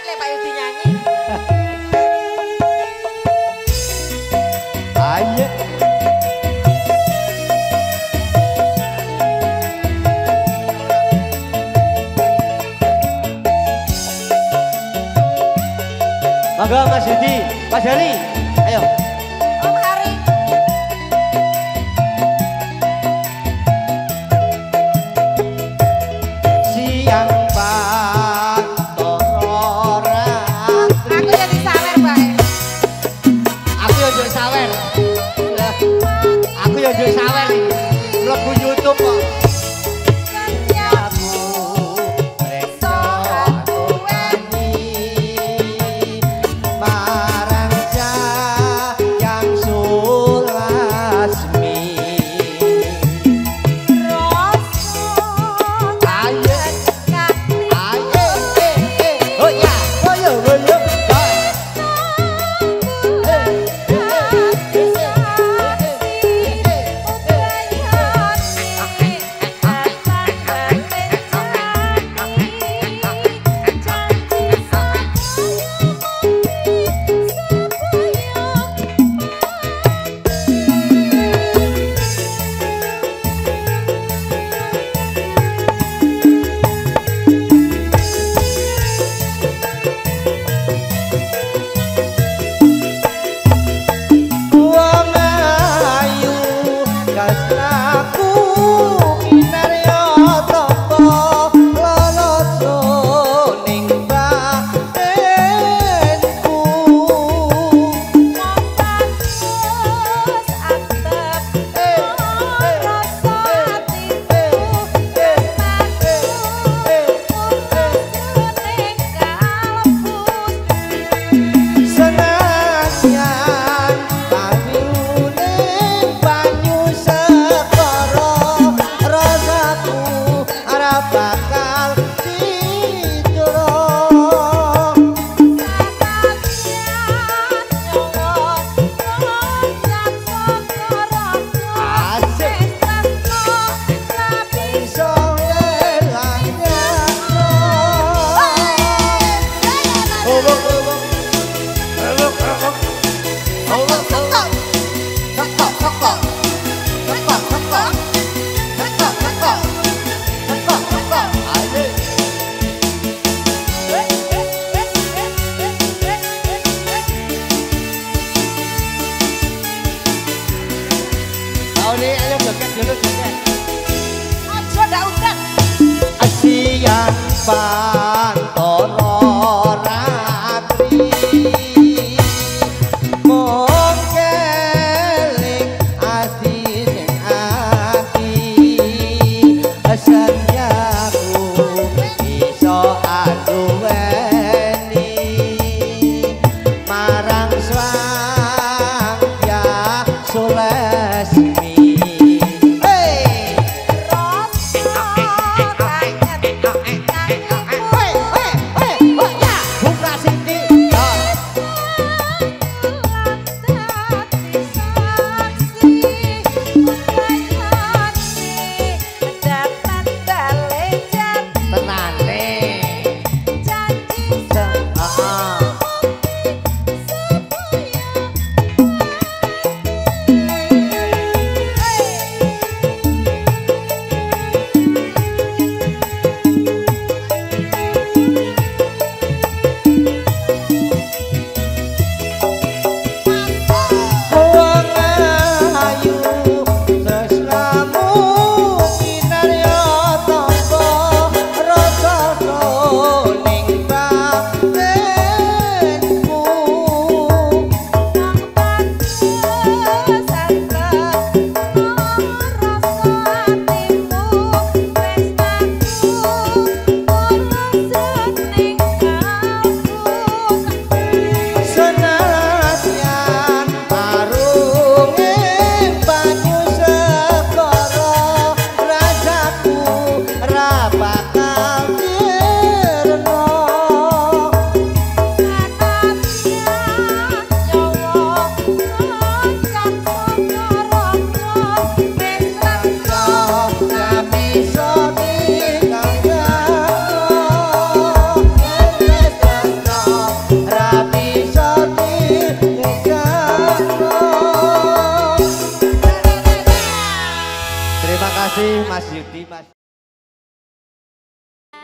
lek Pak Yudi nyanyi. Ayo. Monggo Mas Yudi, Mas Hali, ayo. Om Hari. Siang Toro Aku jadi sawer bae. Aku yo njuk sawer. Aku yo njuk sawer iki. Mlebu YouTube kok.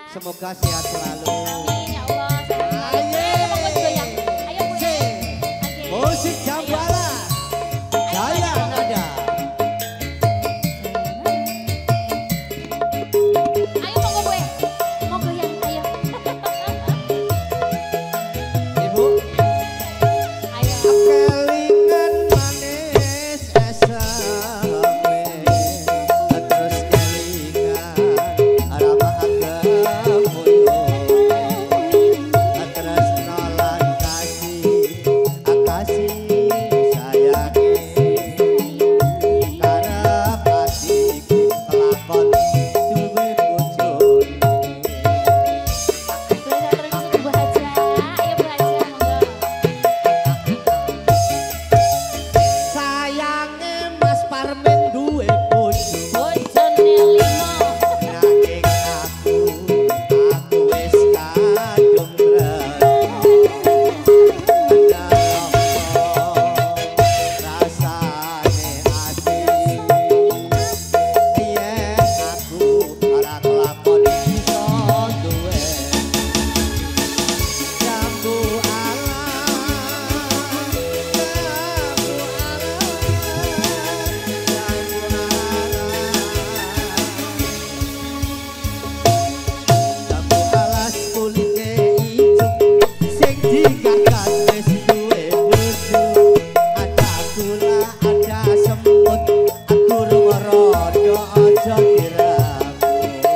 Semoga sehat selalu. Amin ya Allah. Ayo, Monggo goyang. Ayo Bu. Si. Musik Jambala. Jaya nada. Ayo monggo Bu. Mau goyang ayo. Ibu. Ayo. Kelingan manis esame. Terus kelingan arama agamuyo. Terus nolan kasih akasih sayangi. Karep hatiku kelakon duwe bojone. Terus Bu Haja. Ayo Bu Haja monggo. Sayange Mas Parmin duwe bojo. Bojone limo. Nanging aku wis kadung rasane ati yen aku ora kelakon iso duwe jambu Jambu alas kulite ijo sing digagas wis duwe bojo. Ada gula, ada semut, aku rumorodo aja diramu.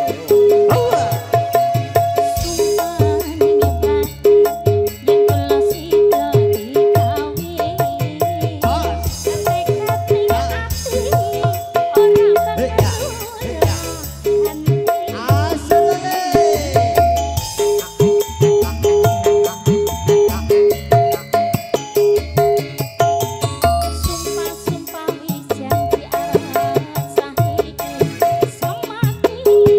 Sumpah ning ati yen kula sida dikawin. Tekad ning ati ora Sumpah wis janji arep sahiku semati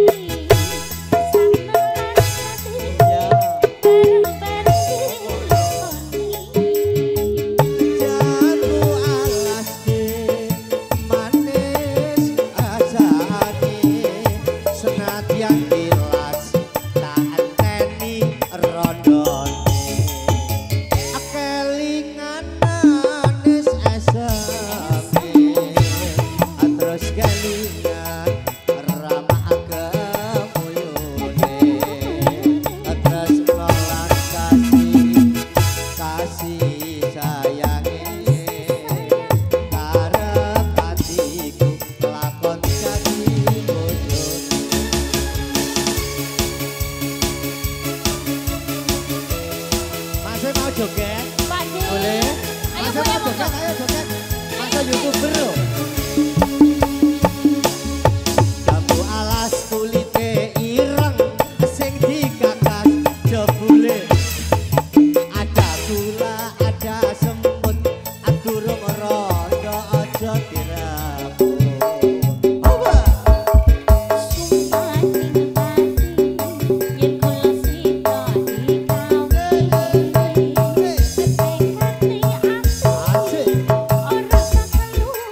sanelan ati bareng-bareng dilakoni. Jambu alas manis ajane senadyan tilas tak enteni rondone. Kelingan manis esame terus kelingan rama agemuyune terus nolan kasih sayange karep hatiku lakon jadi bojone. Masih mau joget? Pak De. Boleh? Ayo Masih Bu mau ya monggo. joget? Ayo joget. Masa YouTuber loh. Jambu alas kulite ireng sing digagas jebule. Ada gula, ada semut, aku rumorodo aja diramu. Sumpah ning ati yen kula sida dikawin. Tekad ning ati Asik. ora bakal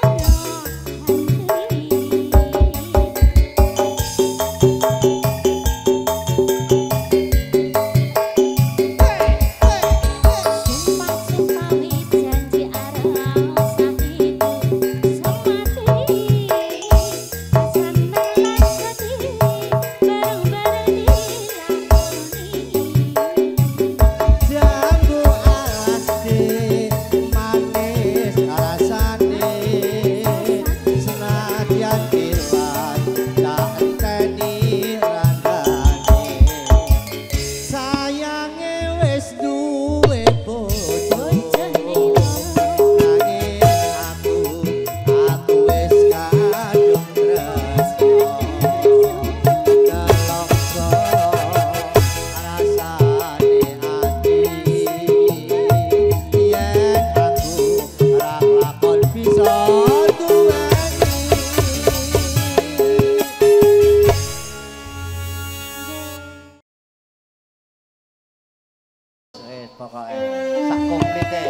pokoknya sak komplit deh.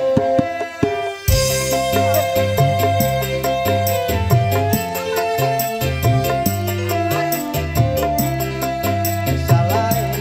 Salah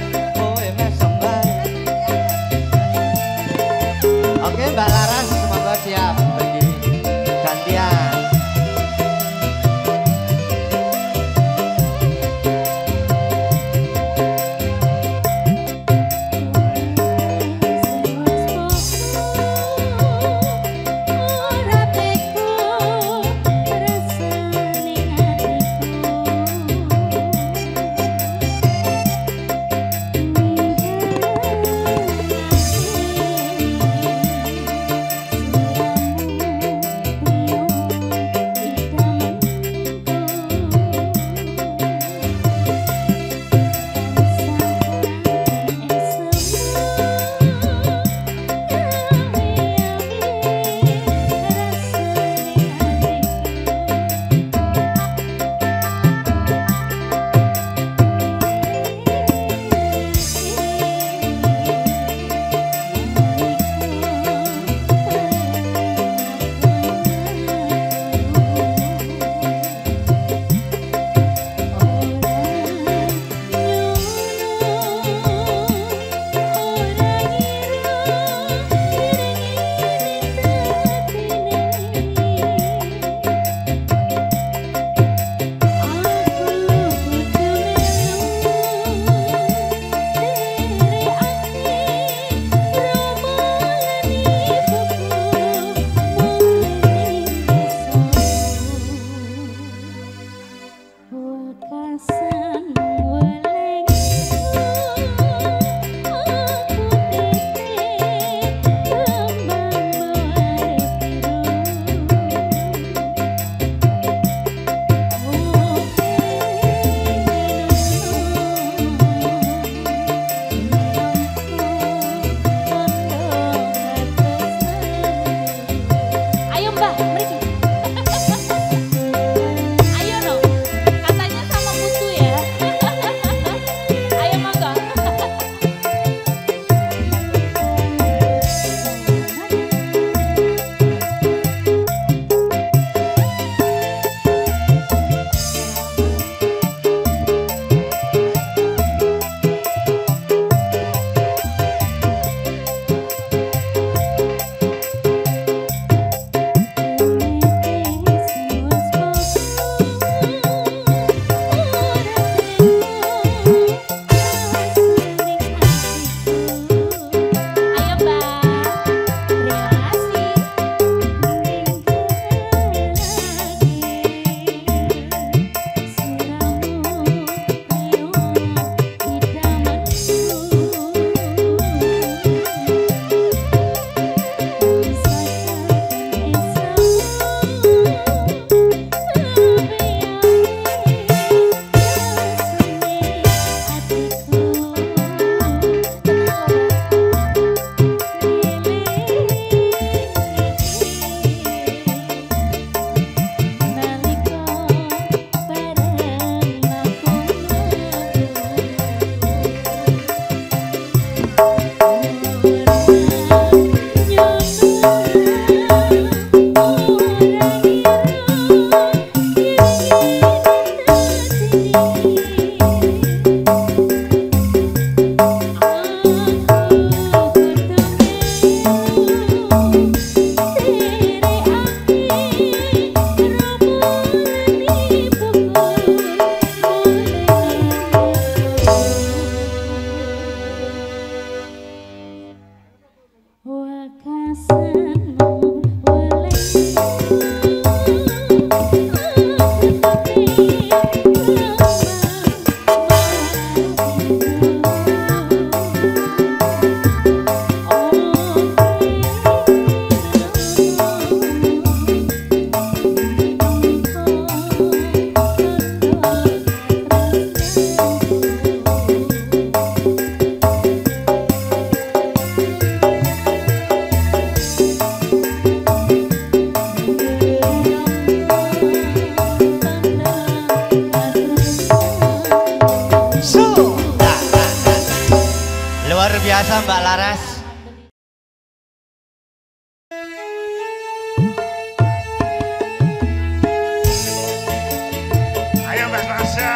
Luar biasa Mbak Laras. Ayo Mbak Tasya.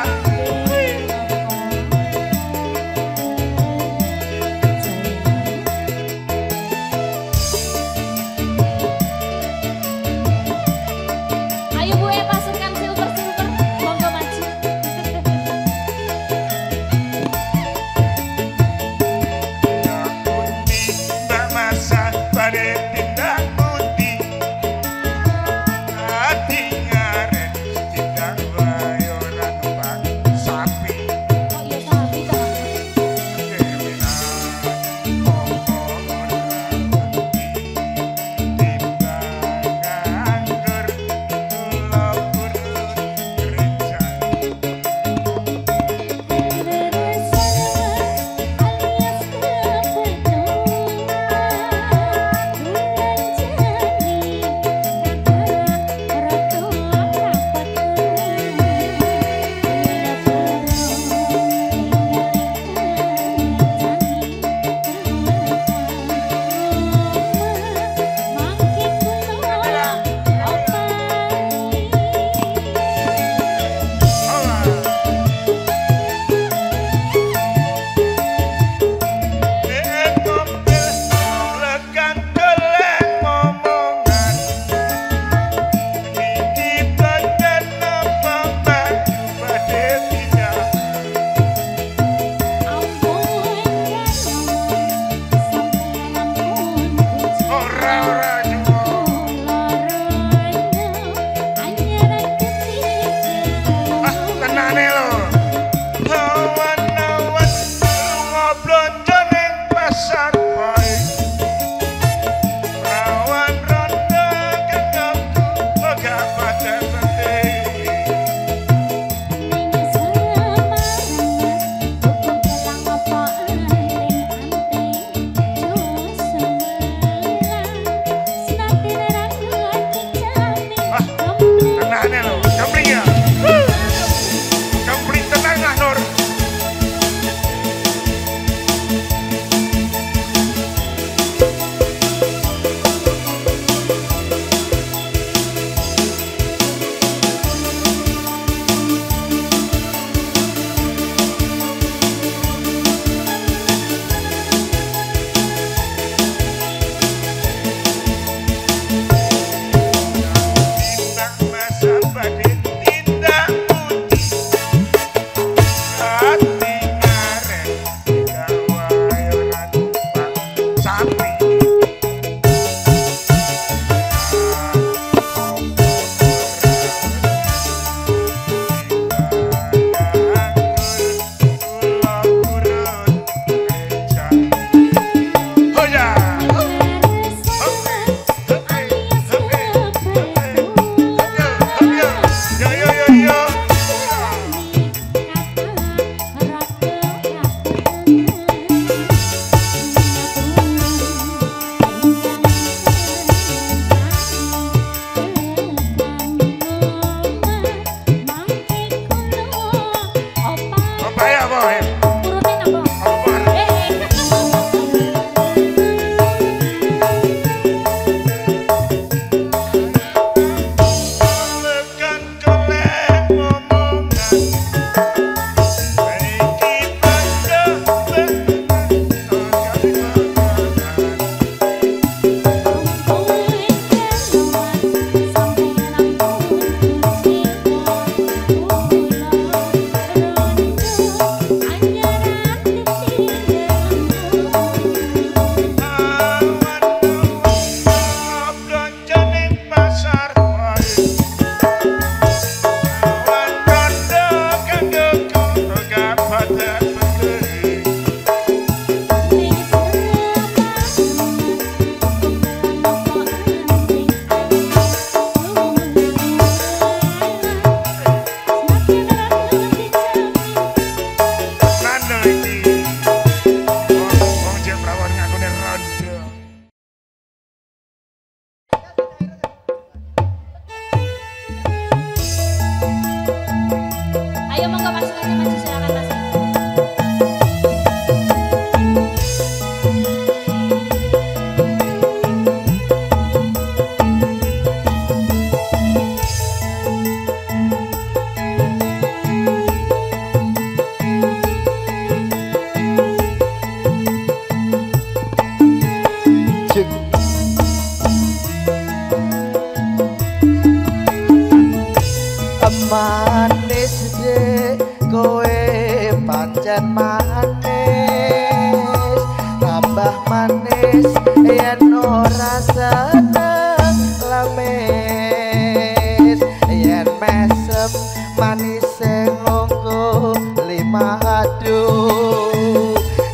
Ayo Bu pasukan silver monggo maju. Kunci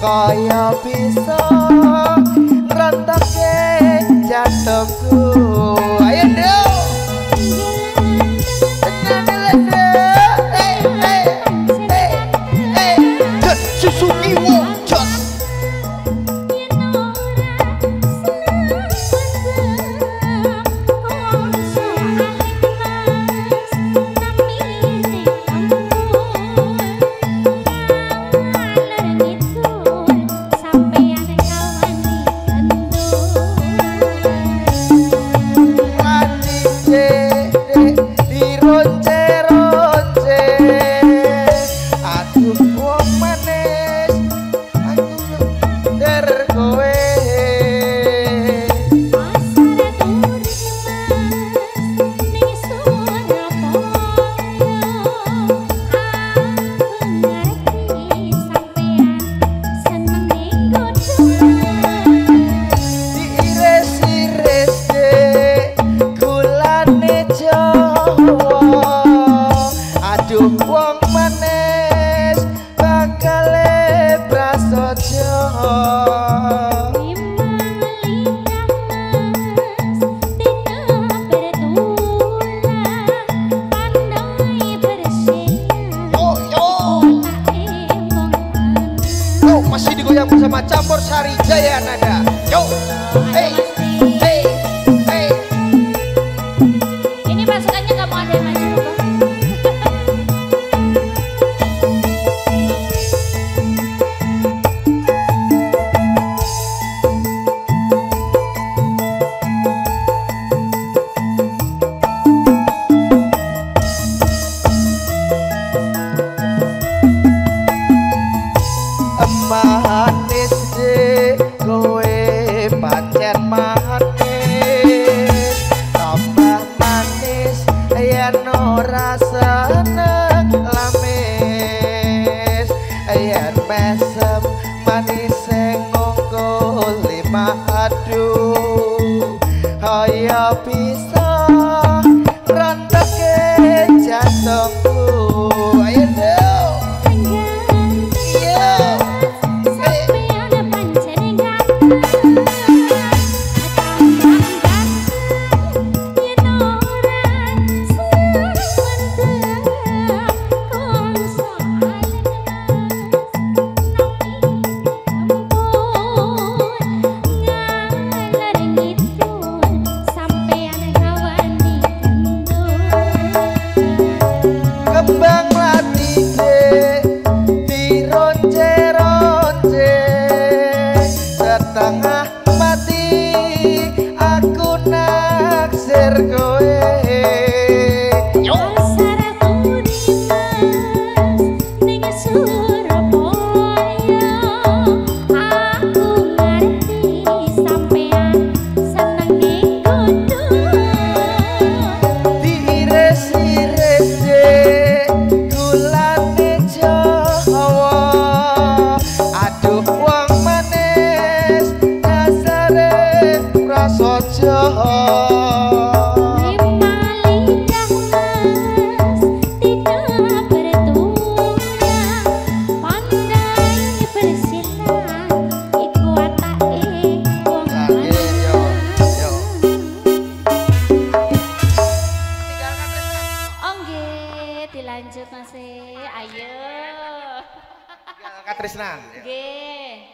kaya bisa ngrentake jantungku. Ayo dong. Suzuki Wonjon. Masih digoyang bersama Campur Sari Jaya Nada. Yo, hey, hey, hey. Ini pasukannya nggak mau ada yang maju kok. Manis deh kowe pancen manis, tambah manis yen ora seneng lamis, yen mesem manis ngongkol lima aduh kaya bisa rantake jantungku. Ayo dong. Kembang mati dironce-ronce, setengah mati aku naksir kowe. Dilanjut Mas. Ayo. Kak Trisna. Nggih.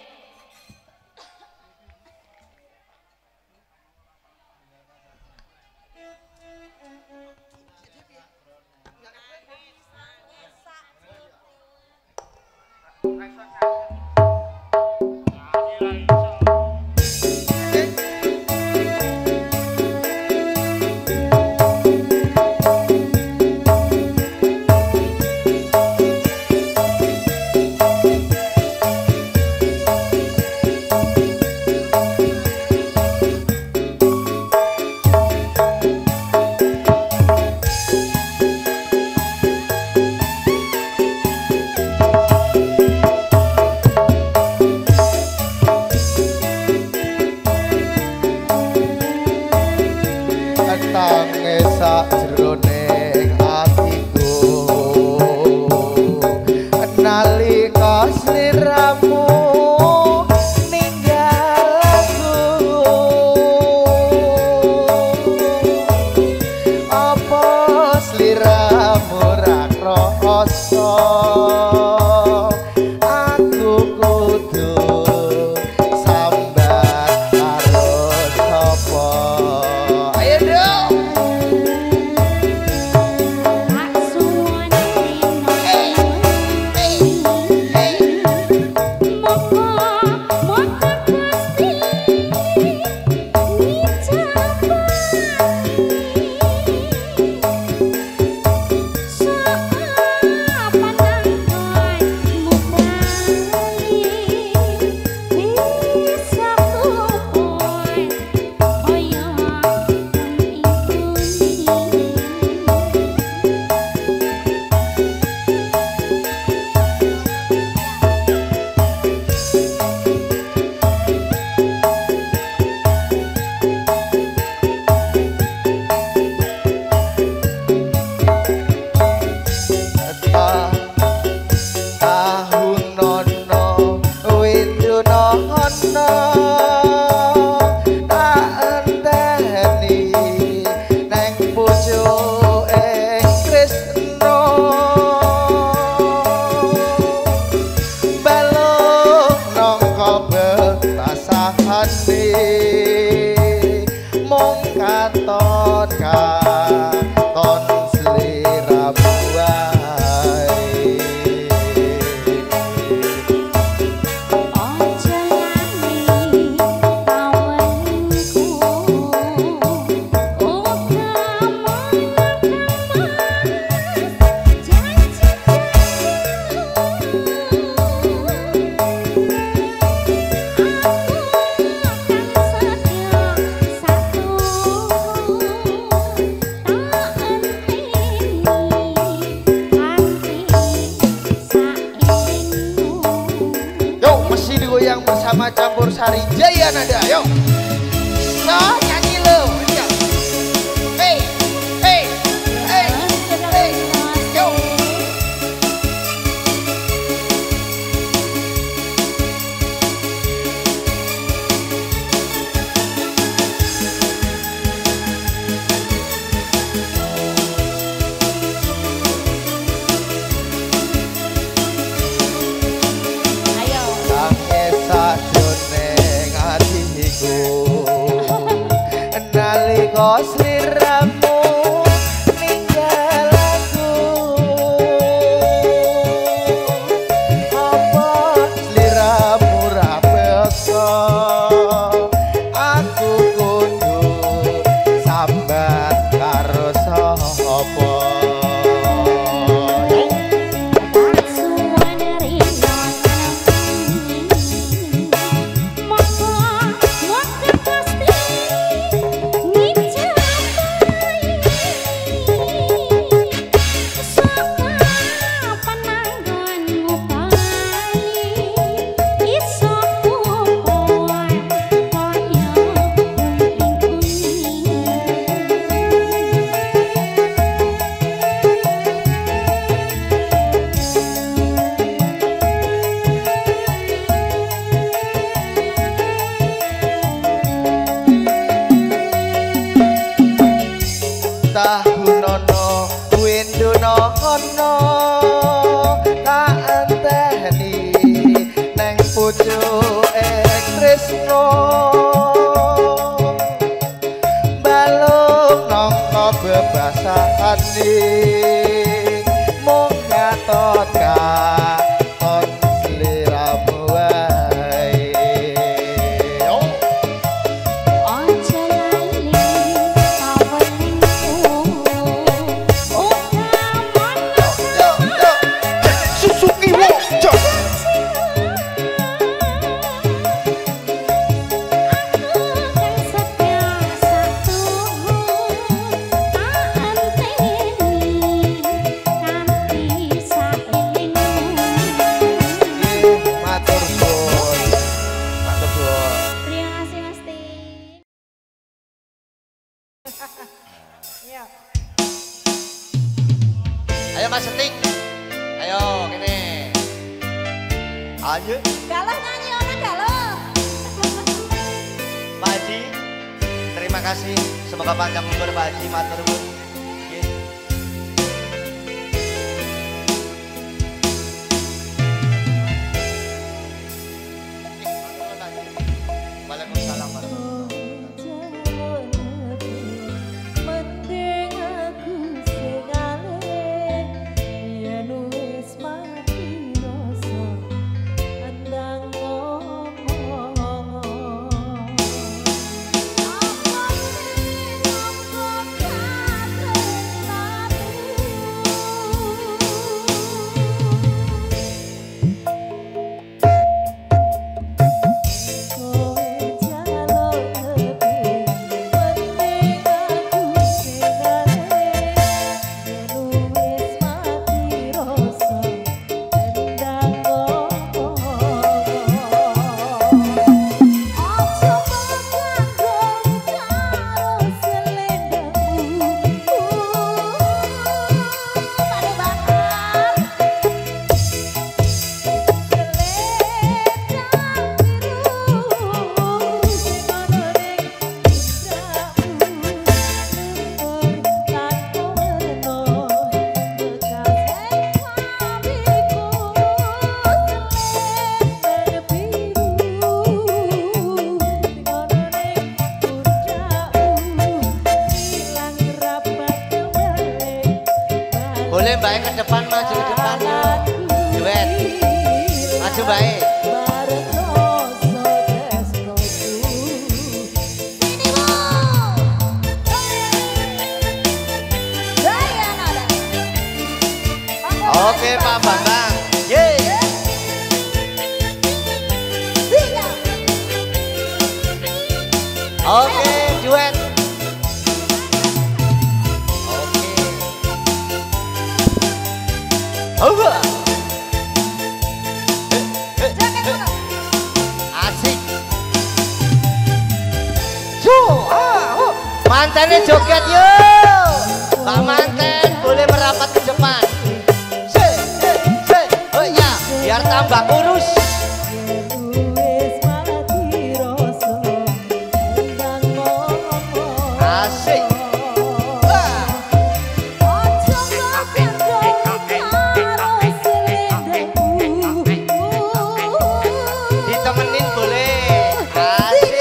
Windonono tak enteni neng pucuke Krisna balung nangka betasahane mung katon katon sliramu wae Ojo lali tawenku Goyang bersama Campur Sari Jaya Nada, yuk. So, nyanyi lo. Hey, hey, hey, hey, yuk. Nalika sliramu ninggal aku apa sliramu ra beka aku kudu sambat karo sapa Tahunono Windonono tak enteni neng pucuke Krisna balung nangka bebasane mung katon katon sliramu wae Ojo lali Suzuki Wojo matur suwun matur suwun Terima kasih Mas Ti. ayo Mas Seting ayo kene ayo Galuh nyanyi ora galuh. Pak Haji, terima kasih. Semoga panjang umur Pak Haji, matur nuwun. Nggih. Waalaikumsalam warahmatullahi Mending aku segale yen wis mati rasa andang ngomong Apa sing Oke, duet. Oke. Asik. Mantennya joget yuk. Pak manten boleh merapat ke depan. Oh ya, biar tambah kurus. Asik. Ditemenin boleh. Asik.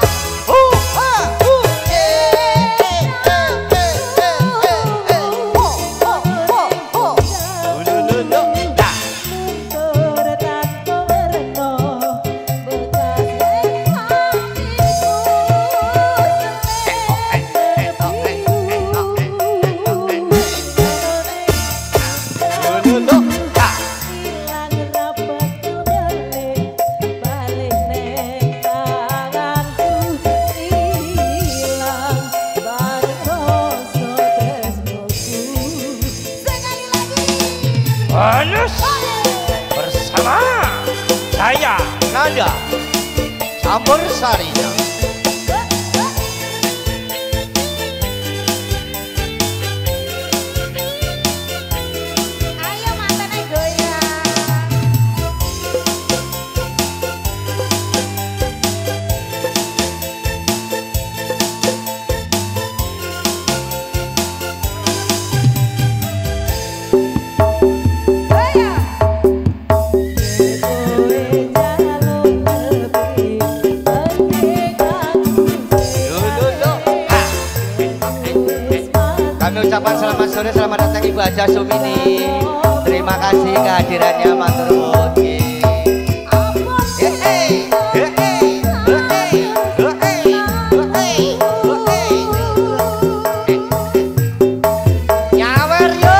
Bonus bersama saya Nada campur sarinya. Ayo mantannya goyang. Kami ucapkan selamat sore, selamat datang Ibu Haja Sumini. Terima kasih kehadirannya, matur nuwun. Nyawer yo.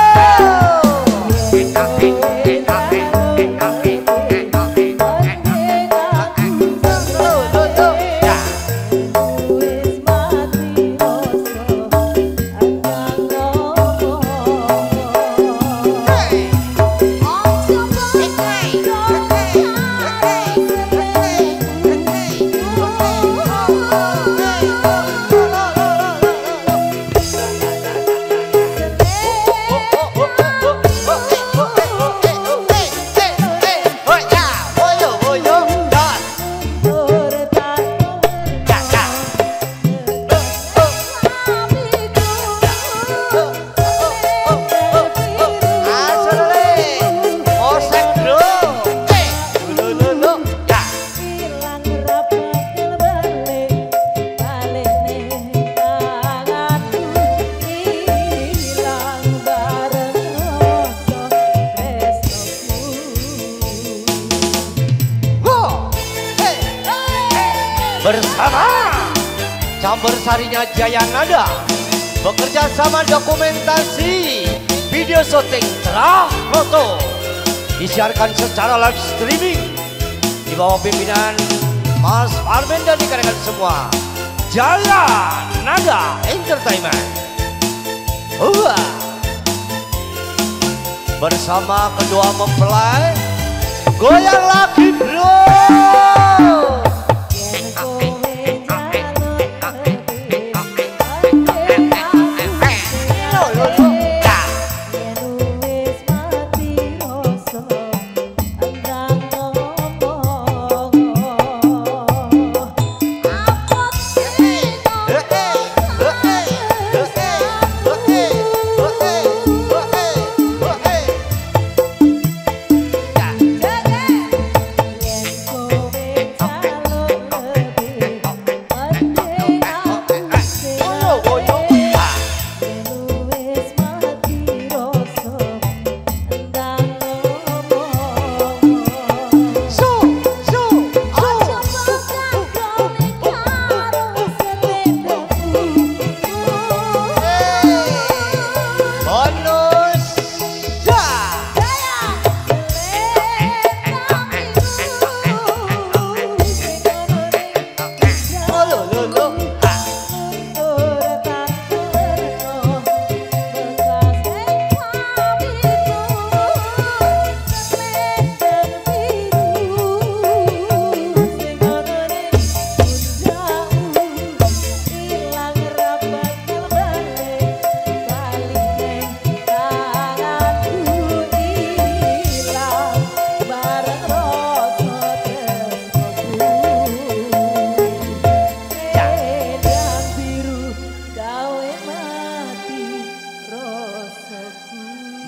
Bersama campur sarinya Jaya Nada bekerja sama dokumentasi video syuting cerah foto disiarkan secara live streaming di bawah pimpinan Mas Armen dan dikarenakan semua Jaya Nada Entertainment. Bersama kedua mempelai goyang lagi bro.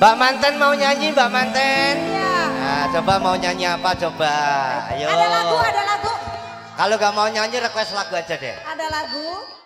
Mbak Manten mau nyanyi, Mbak Manten? Iya. Nah, coba mau nyanyi apa coba? Ayo. Ada lagu, ada lagu. Kalau gak mau nyanyi request lagu aja deh. Ada lagu.